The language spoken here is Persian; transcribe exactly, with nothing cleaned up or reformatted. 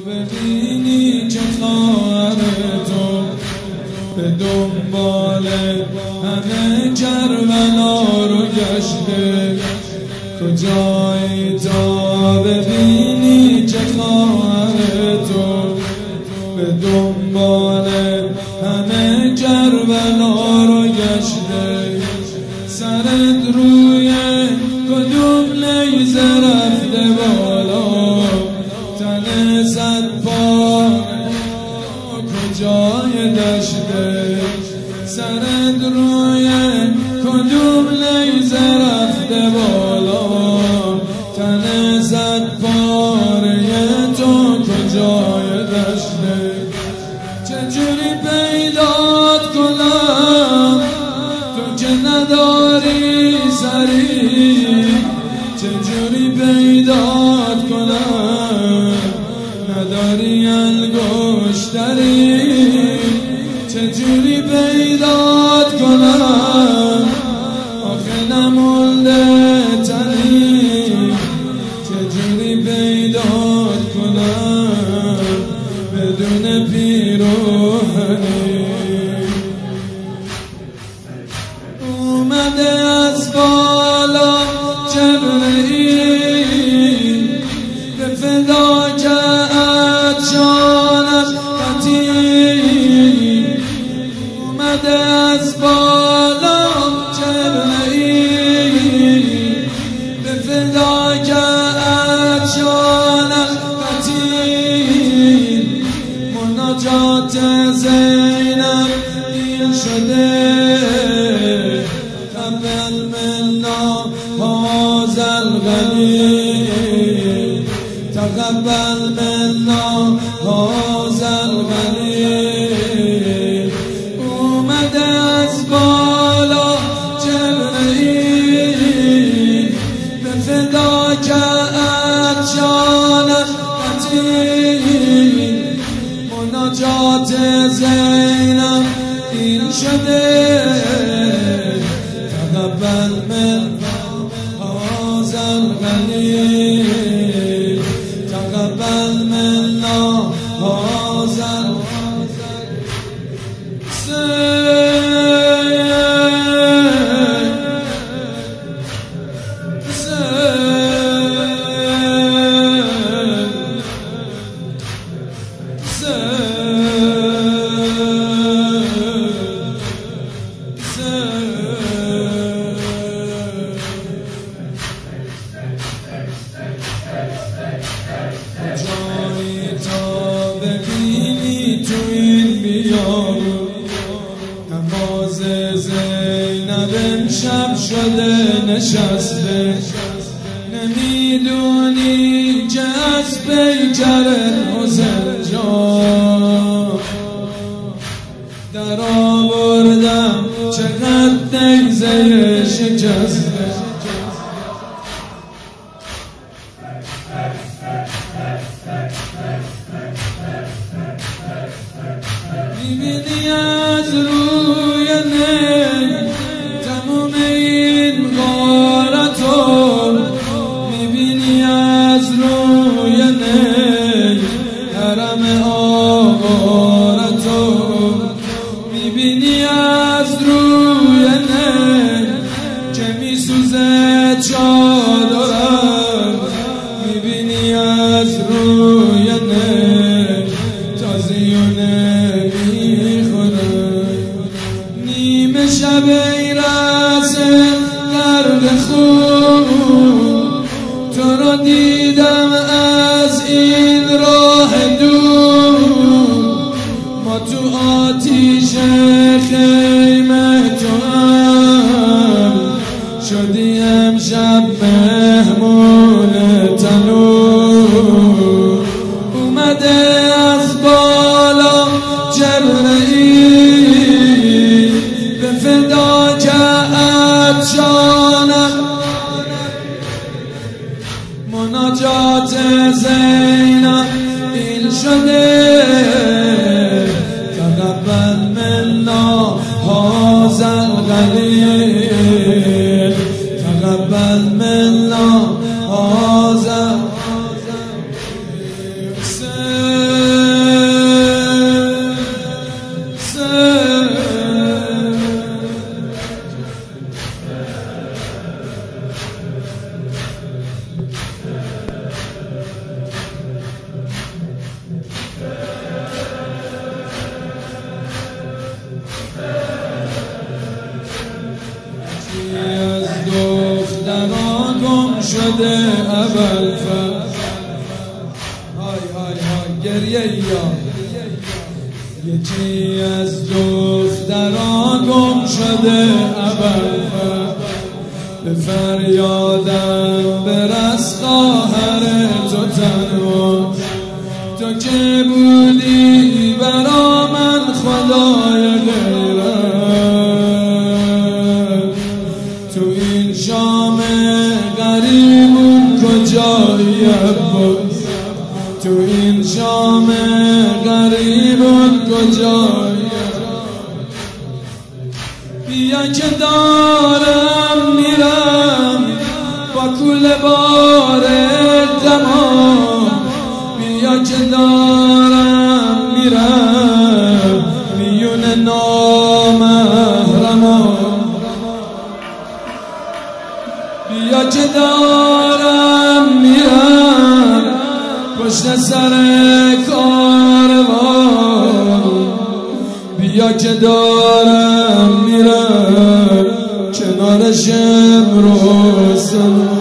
ببینی که خواهر تو به دنبال همه کربلا رو گشته، کجایی تا ببینی که خواهر تو به دنبال همه کربلا رو گشته. سرت روی کدوم نیزه رفته بالا، تن صد پاره کجای دشته. سرت روی کدوم نیزه رفته بالا، تن صد پاره تو کجای دشته. چجوری پیدات کنم تو که نداری سری، چجوری پیدات کنم نداری انگشتری، چجوری پیدات کنم آخه نمونده تنی، چجوری پیدات کنم بدون پیراهنی. اومده از بالا جبرئیل به فداکت جانم قتیل، اومده از بالا جبرئیل به فداکت جانم قتیل. مناجات زینب دیر شده، قبل منا هذا الغنی، تقبل منا هذا الغنی. اومده از بالا جبرئیل به فداکت جانم قتیل. مناجات زینب دیر شده، تقبل منا هذا الغنی، تقبل منا هذا جایی تا ببینی تو این بیابون، نماز زینب امشب شده نشسته. نمیدونی که از پیکر حسین جان در آوردم چقدر نیزه شکسته. میبینی از روی نی تموم این غارتو، میبینی از روی نی حرم آوارتو، میبینی از روی نی که میسوزه چادرم، میبینی از روی نی تازیونه نیمه شب ایرس قرد خون، تو رو دیدم از این راه دور. ما تو آتیش خیمه تو هم شدی امشب مهمون تنور. اومده از بالا جبرئیل به فداکت جانم، مناجات زینب دیر شده. تقبل منا هذا الغنی، تقبل منا هذا شده ابوالفضل. های های های گریه یا یکی از دختران گم شده ابوالفضل. به فریادم برس خواهر تو تنها، تو که بودی برا من خدای غیرت. تو این شام غریبون کجایی عباس، تو این شام غریبون کجایی. بیا که دارم میرم با کل بار تمام، بیا که دارم میرم میون نامحرمان، بیا که دارم میرم پشت سر کاروان، بیا که دارم میرم کنار شمر و سلمان.